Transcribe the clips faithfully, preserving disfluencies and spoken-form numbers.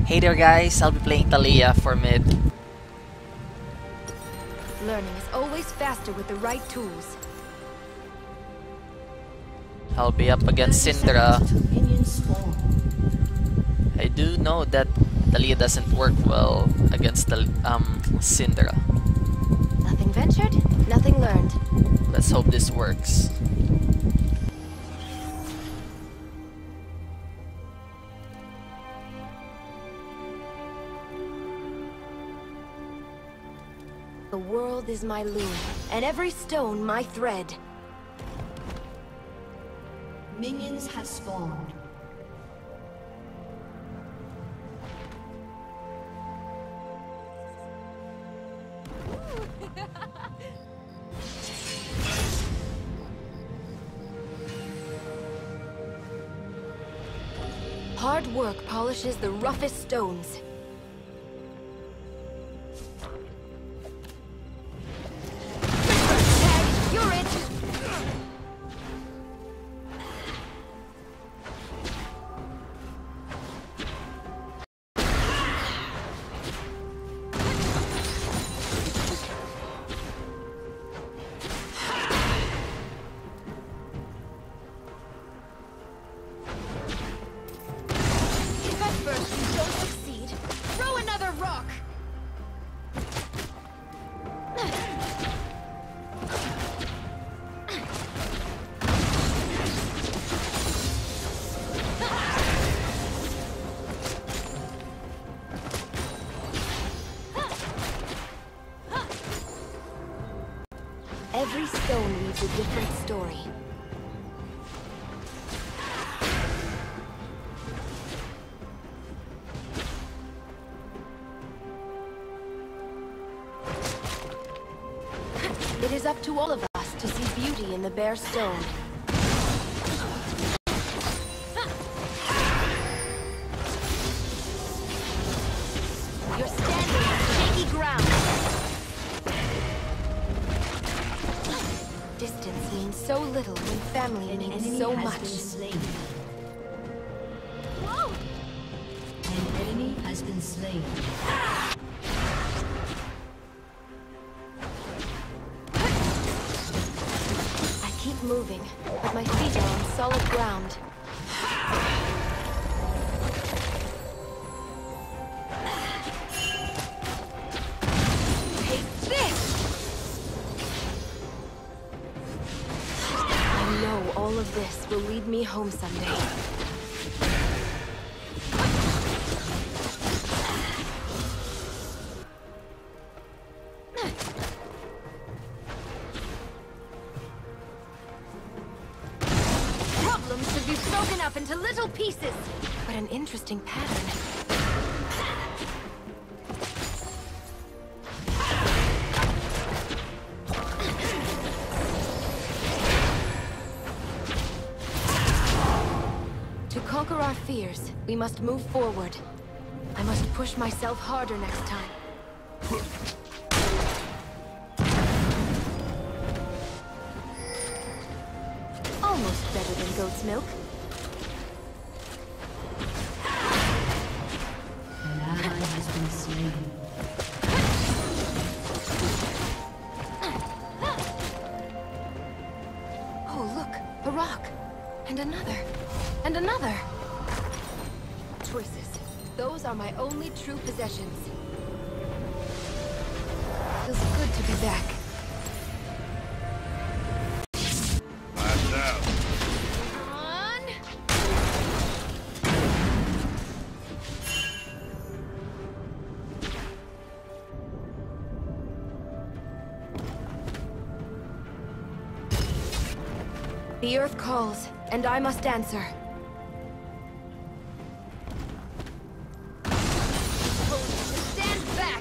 Hey there guys, I'll be playing Talia for mid. Learning is always faster with the right tools. I'll be up against Syndra. I do know that Talia doesn't work well against the um Syndra. Nothing ventured, nothing learned. Let's hope this works. The world is my loom, and every stone my thread. Minions have spawned. Hard work polishes the roughest stones. Tag, you're it! Every stone weaves a different story. It is up to all of us to see beauty in the bare stone. You're standing on shaky ground. Distance means so little when family An means enemy so has much. been slain. Whoa! An enemy has been slain. I keep moving, but my feet are on solid ground. Take this! I know all of this will lead me home someday. Problems should be broken up into little pieces. But an interesting pattern. To conquer our fears, we must move forward. I must push myself harder next time. Almost better than goat's milk. An ally has been slain. Oh, look, a rock. And another. And another. Choices. Those are my only true possessions. Feels good to be back. Last out. On. The earth calls, and I must answer. Stand back!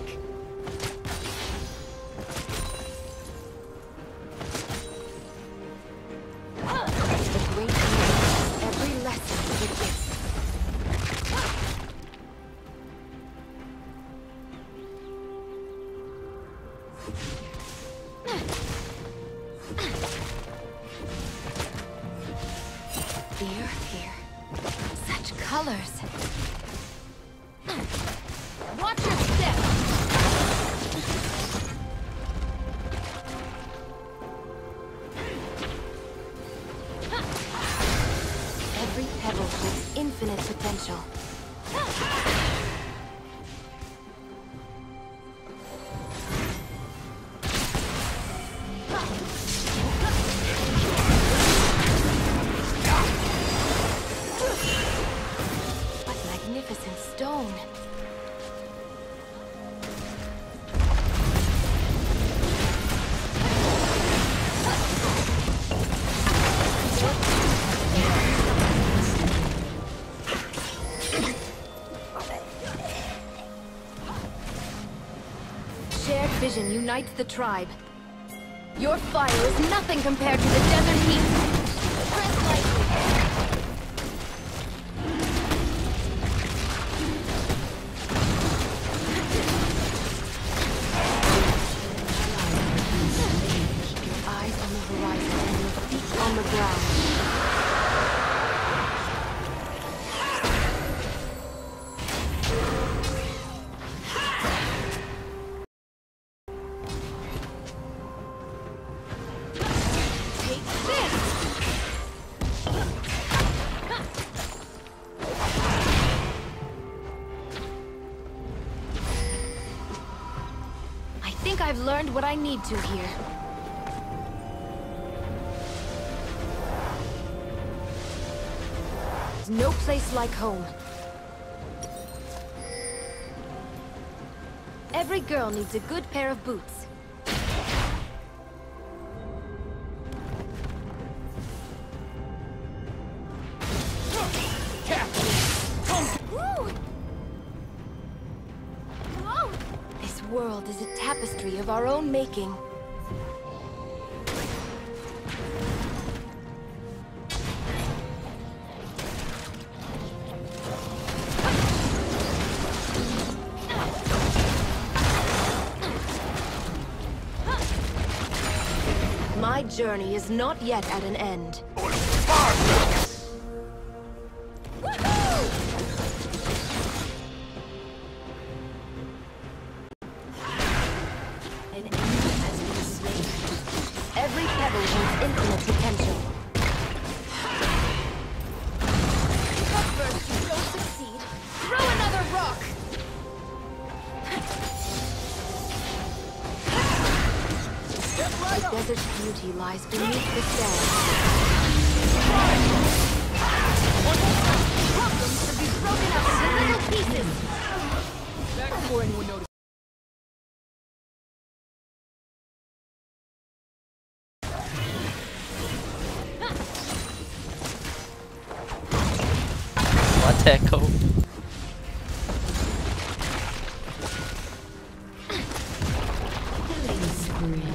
The great news, every lesson with it. The earth here. Such colors. stone. Shared vision unites the tribe. Your fire is nothing compared to the desert heat. Tread lightly. Your eyes on the horizon and your feet on the ground. I think I've learned what I need to here. There's no place like home. Every girl needs a good pair of boots. Woo! Whoa! This world is a tapestry of our own making. My journey is not yet at an end. An enemy has been slain. Every pebble holds infinite potential. Cut first, you don't succeed. Throw another rock! The desert's beauty lies beneath the sand. Problems should be broken up into little pieces. Back before anyone notices. What echo? Killing spree.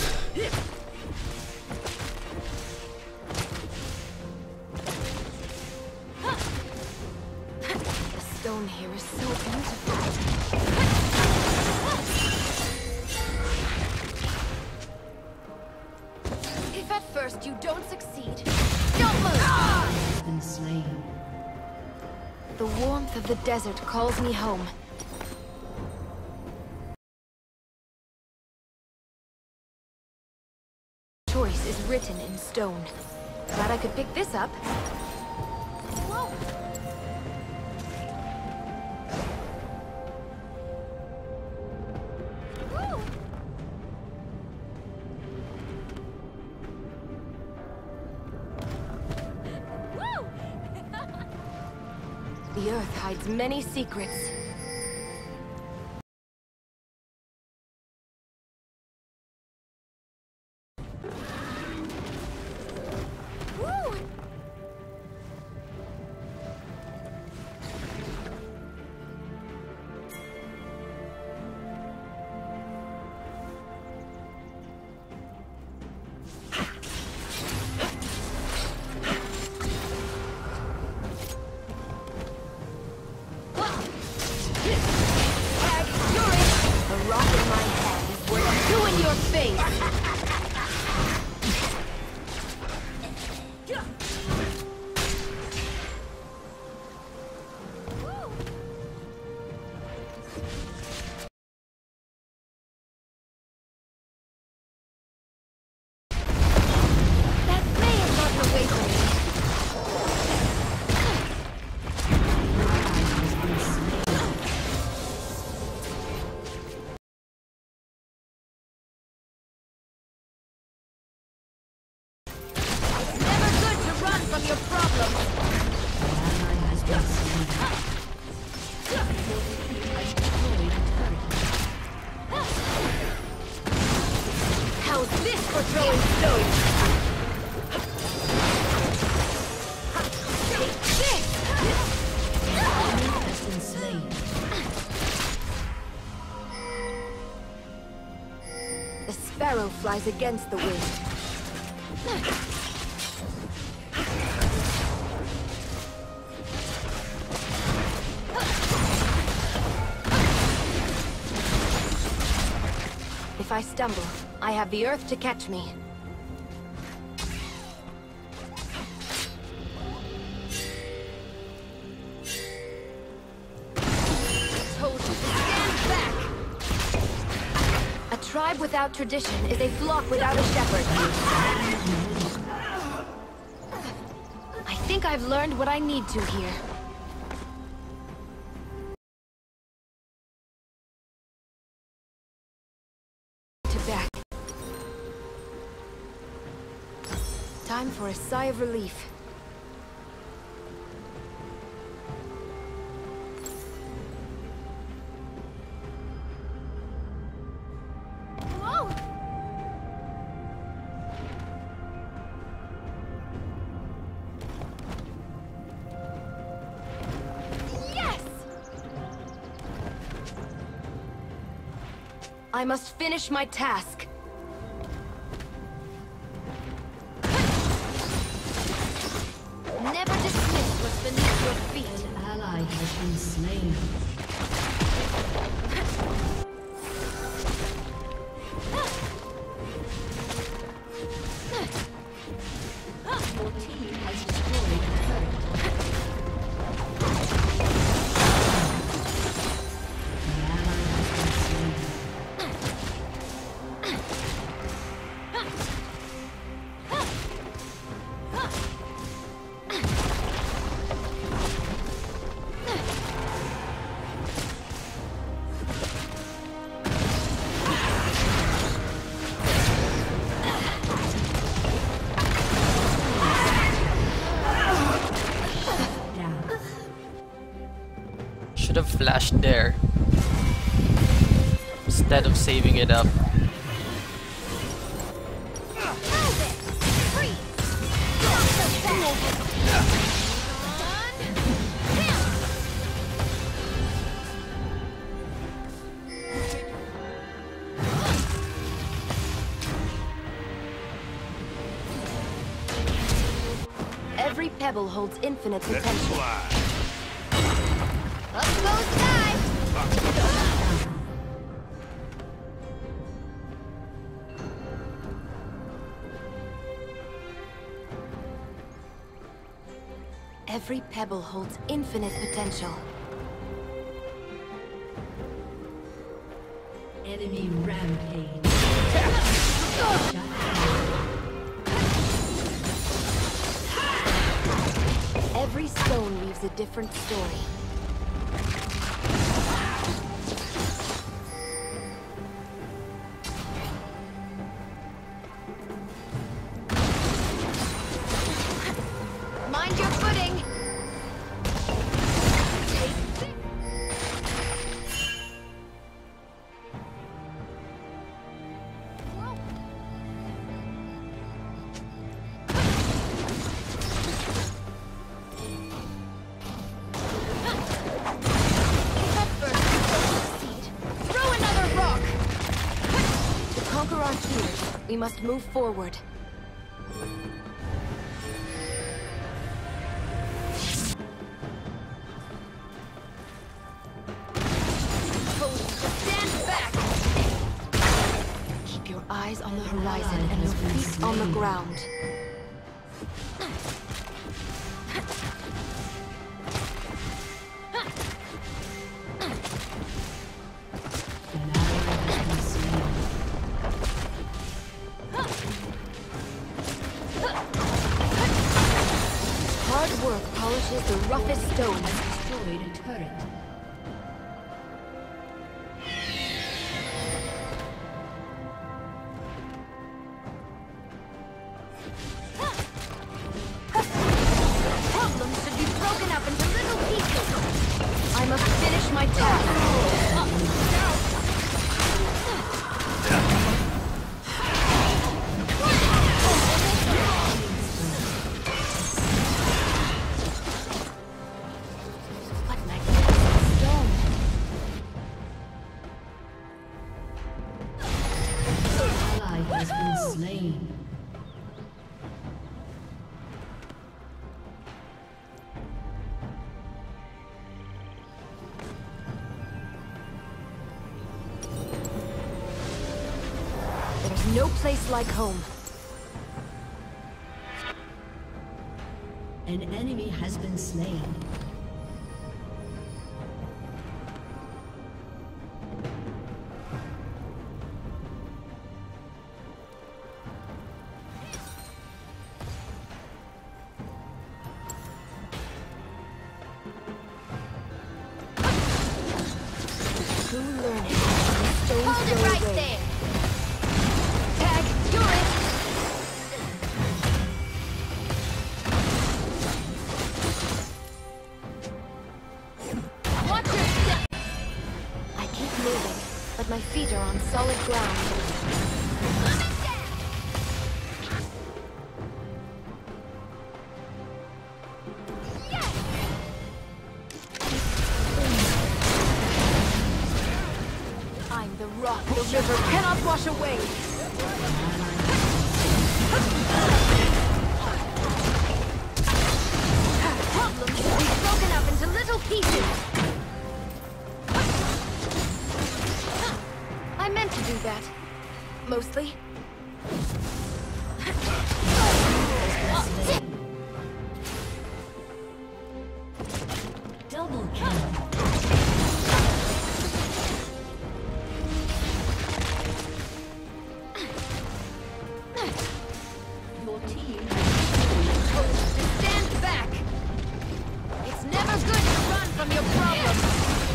The stone here is so beautiful. If at first you don't succeed, don't move! Has been slain. The warmth of the desert calls me home. Choice is written in stone. Glad I could pick this up. Whoa! Woo! Woo! The earth hides many secrets. Woo! The rock in my hand is worth two in your face! That may have gotten away from me. Has been slain. Never good to run from your problems. An ally has been slain. for throwing stones. Take this! Enemy has been slain. The sparrow flies against the wind. If I stumble, I have the earth to catch me. Told you to stand back! A tribe without tradition is a flock without a shepherd. I think I've learned what I need to here. Back. Time for a sigh of relief. Whoa! Yes! I must finish my task. Never dismiss what's beneath your feet. An ally has been slain. Your team has destroyed a turret. An ally has been slain. Should have flashed there instead of saving it up. Every pebble holds infinite Let's potential. fly. Up goes Sky! Every pebble holds infinite potential. Enemy rampage. Shut down. Every stone weaves a different story. Mind your footing! Throw another rock! To conquer our fears, we must move forward. Stand back! Keep your eyes on the horizon and your feet on the ground. An ally has been slain. Hard work polishes the roughest stones. Destroyed a turret. Problems should be broken up into little pieces. I must finish my task. slain. There's no place like home. An enemy has been slain. Hold it right there! Tag, you're it! Watch your step! I keep moving, but my feet are on solid ground. I'm the rock the river cannot wash away! Problems will be broken up into little pieces! I meant to do that. Mostly. Double kill. Your team Stand back! It's never good to run from your problems!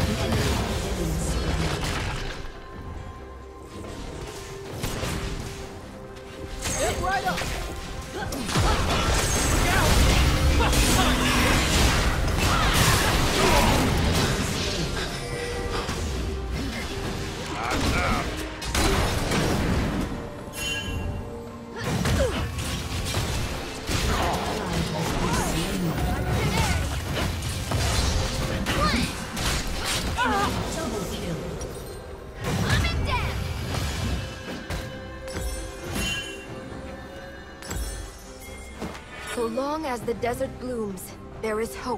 Step right up. Eyes out. double kill. So long as the desert blooms, there is hope.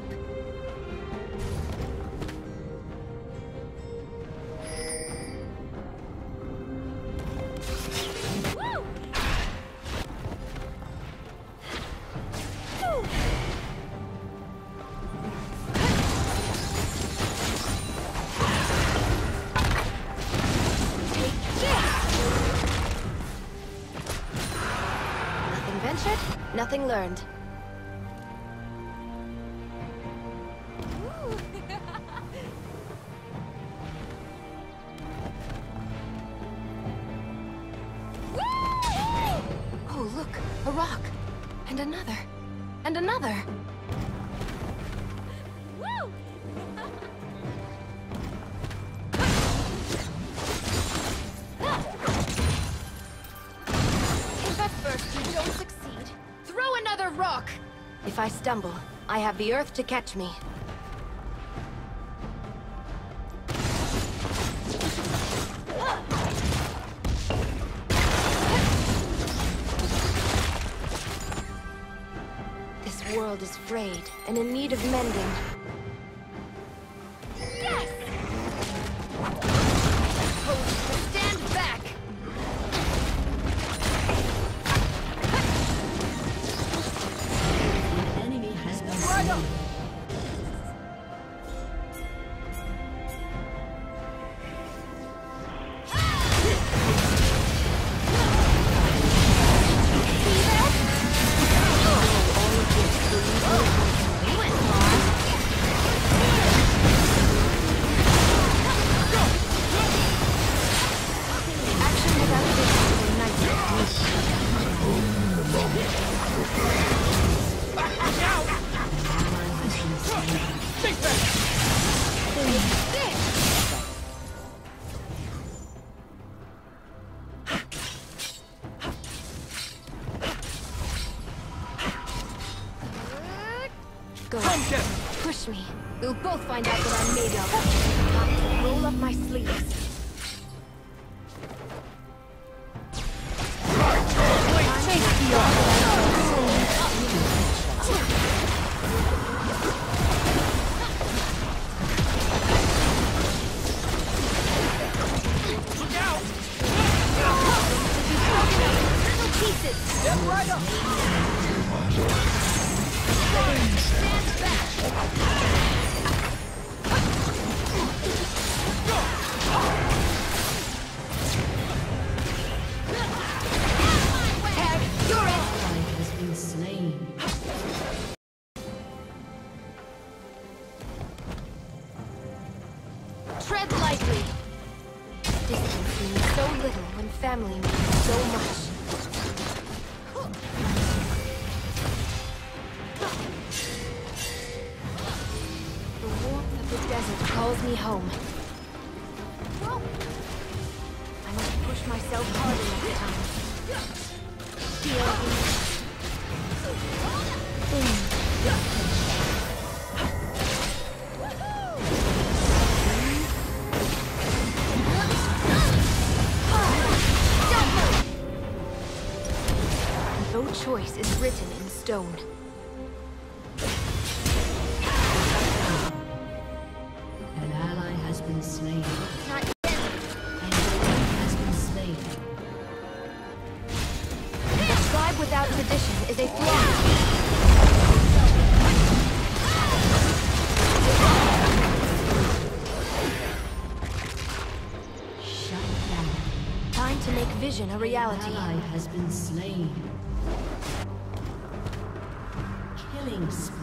Nothing ventured, nothing learned. Oh, look, a rock. And another. And another. If at first you don't succeed, throw another rock! If I stumble, I have the earth to catch me. This world is frayed and in need of mending. Yes! Host, stand back! An enemy has been slain. Action without vision is a nightmare. Think back. Go. Come get him. Push me. We'll both find out what I'm made of. Time to roll up my sleeves. Right. Tread lightly. Distance means so little when family means so much. The warmth of the desert calls me home. I must push myself harder next time. Feel no choice is written in stone. An ally has been slain. Not An enemy has been slain. a tribe without tradition is a flaw. Shut down. Time to make vision a reality. An ally has been slain. Killing spree.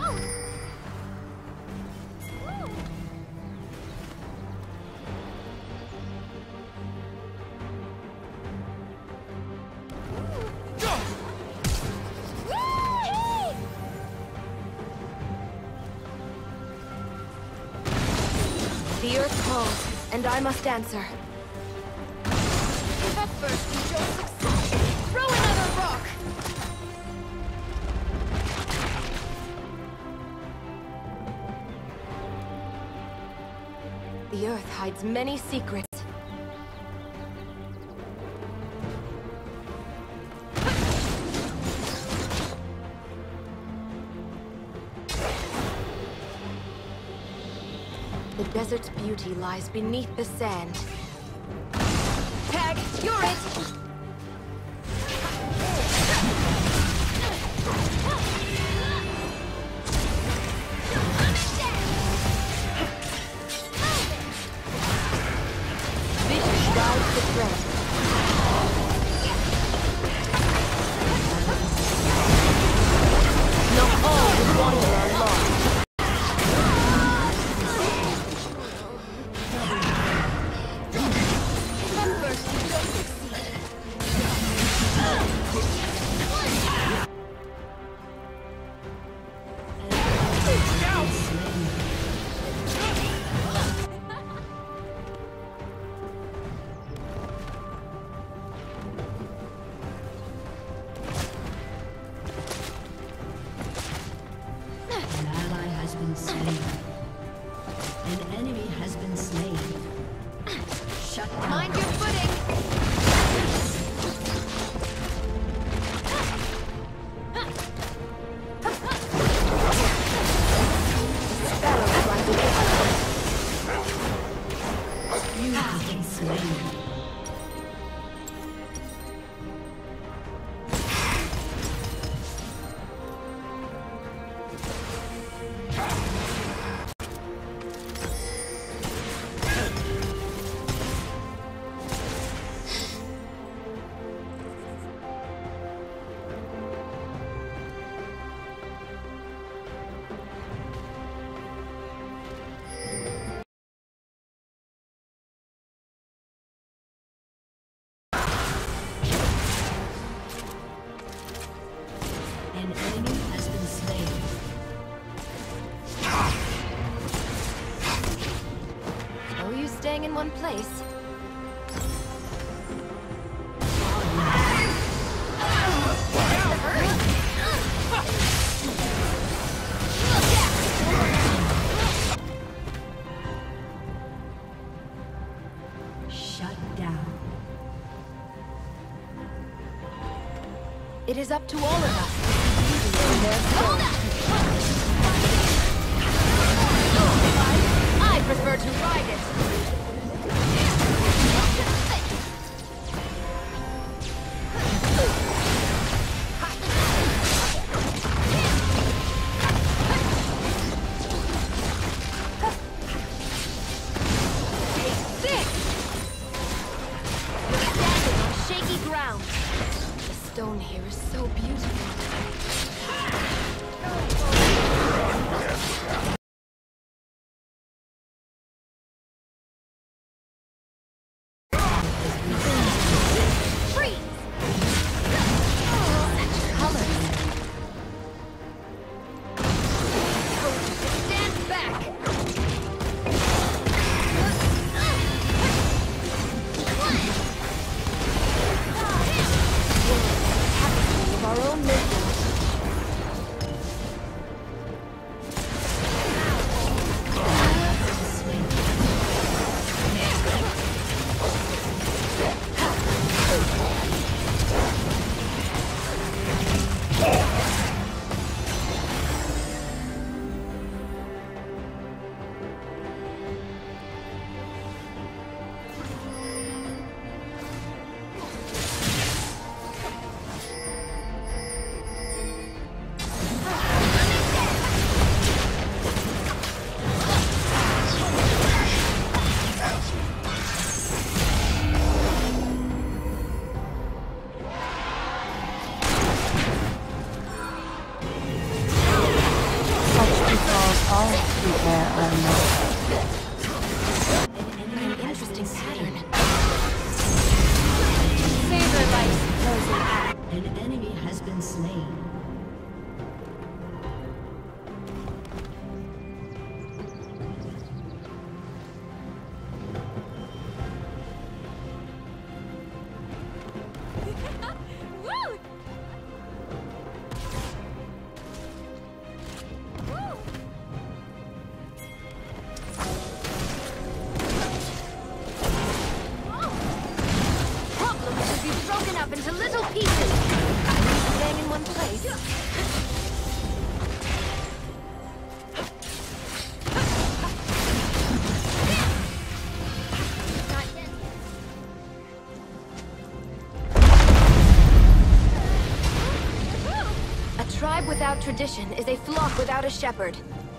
The earth calls, and I must answer. If at first you don't succeed, throw another rock! The earth hides many secrets. The desert's beauty lies beneath the sand. Tag, you're it! Vision guides the thread. Not all who wander are lost. An ally has been slain. An enemy has been slain. Shut down. Mind your footing! Sparrows fly with You have been slain. An enemy has been slain. No use staying in one place. Shut down. It is up to all of us to see beauty in their soul. I prefer to ride it. Sick! You're standing on shaky ground. The stone here is so beautiful. pieces. Staying in one place. A tribe without tradition is a flock without a shepherd.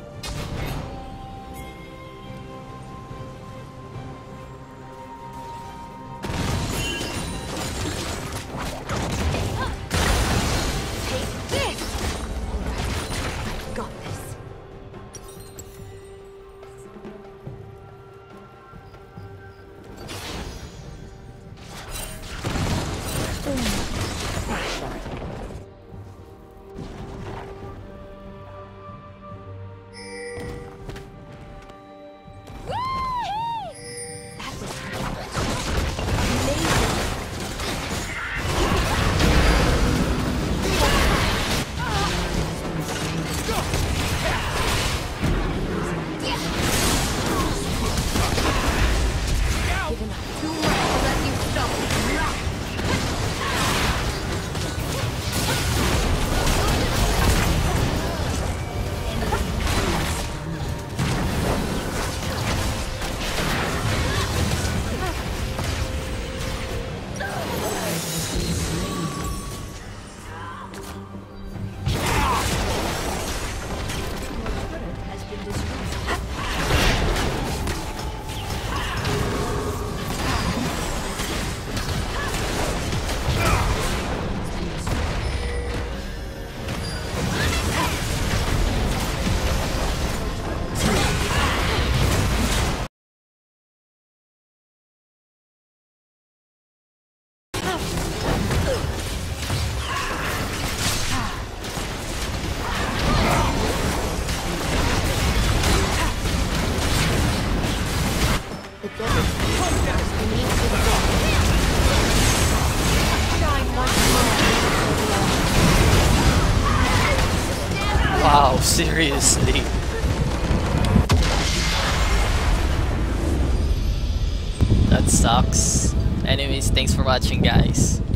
Wow, seriously. That sucks. Anyways, thanks for watching, guys.